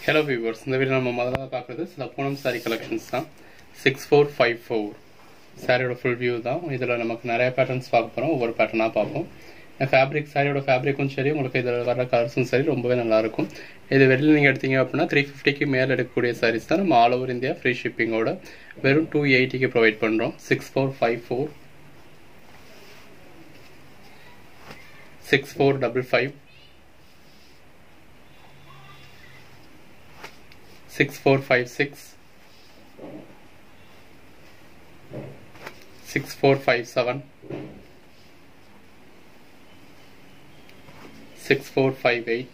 Hello viewers, இந்த video நம்ம முதல்ல பார்க்குறது சில பூனம் சாரி கலெக்ஷன்ஸ் தான். 6454 சாரியோட ஃபுல் வியூ தான். இதில் நமக்கு நிறைய பேட்டர்ன்ஸ் பார்க்க போகிறோம். ஒவ்வொரு பேட்டர்னாக பார்ப்போம். ஃபேப்ரிக் சாரியோட ஃபேப்ரிக்கும் சரி, உங்களுக்கு இதில் வர கலர்ஸும் சரி ரொம்பவே நல்லாயிருக்கும். இது வெளியில் நீங்கள் எடுத்தீங்க அப்படின்னா 350க்கு மேலே எடுக்கக்கூடிய சாரீஸ் தான் நம்ம ஆல் ஓவர் இந்தியா ஃப்ரீ ஷிப்பிங்கோட வெறும் 280க்கு ப்ரொவைட் பண்ணுறோம். 6454 6455 6456 6457 6458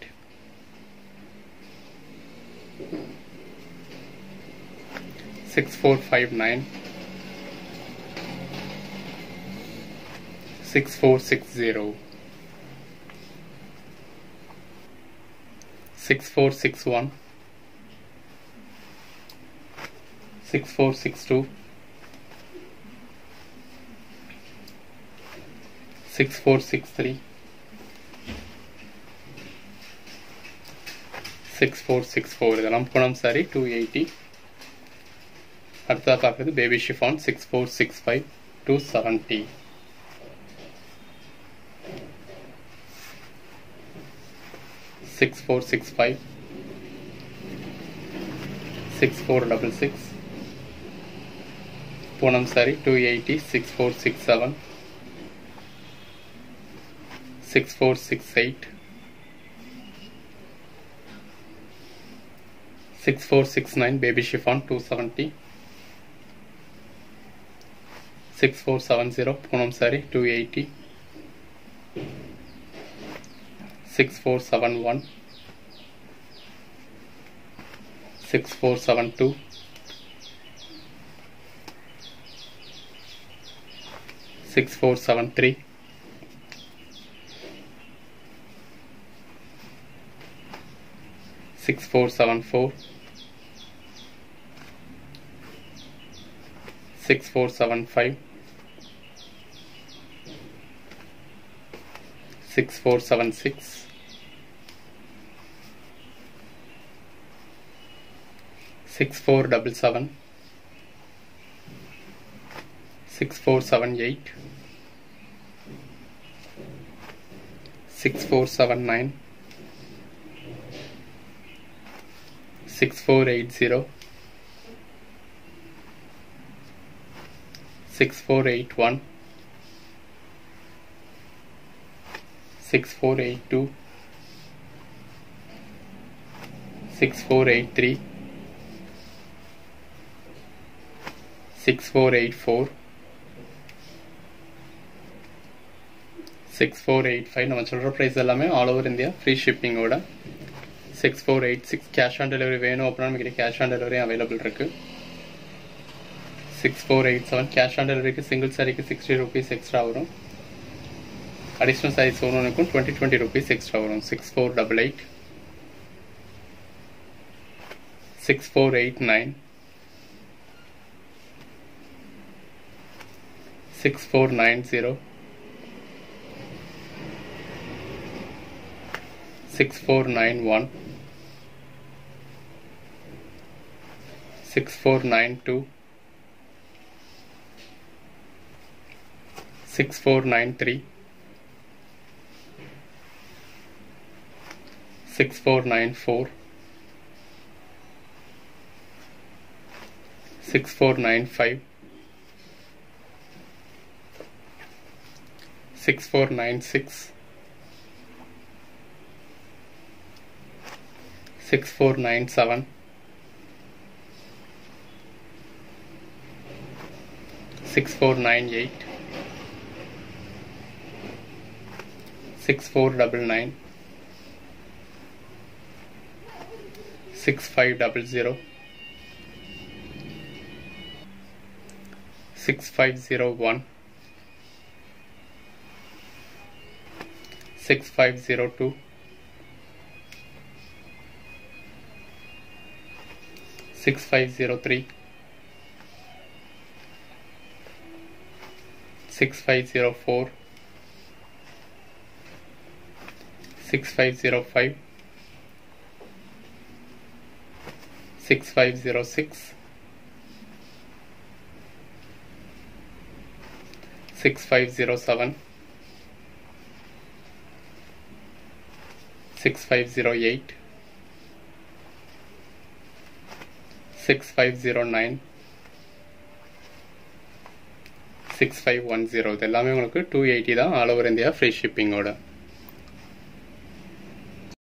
6459 6460 6461 6462 6463 6464 இதெல்லாம் பூனம் சாரி 280. அடுத்ததாக பார்க்குறது baby chiffon 6465 270. Six four six five 6466 Poonam sari 280 6467 6468 6469 baby chiffon 270 6470 Poonam sari 280 6471 6472 6473 6474 6475 6476 6477 6478 6479 6480 6481 6482 6483 6484 6485 நம்ம சொல்கிற ப்ரைஸ் எல்லாமே ஆல் ஓவர் இந்தியா ஃப்ரீ ஷிப்பிங்கோட. 6486 கேஷ் ஆன் டெலிவரி வேணும் அப்படின்னா நம்மகிட்ட கேஷ் ஆன் டெலிவரி அவைலபிள் இருக்குது. 6487 கேஷ் ஆன் டெலிவரிக்கு சிங்கிள் சாரிக்கு 60 rupees எக்ஸ்ட்ரா வரும். அடிஷ்னல் சாரீஸ் ஒன்றுக்கும் 20 rupees எக்ஸ்ட்ரா வரும். 6488 6489 6490 6491 6492 6493 6494 6495 6496 6497 6498 6499 6500 6501 6502 6503 6504 6505 6506, 6507, 6508, 6509, 6510. இது எல்லாமே உங்களுக்கு 280 தான், ஆல் ஓவர் இந்தியா ஃப்ரீ ஷிப்பிங்கோட.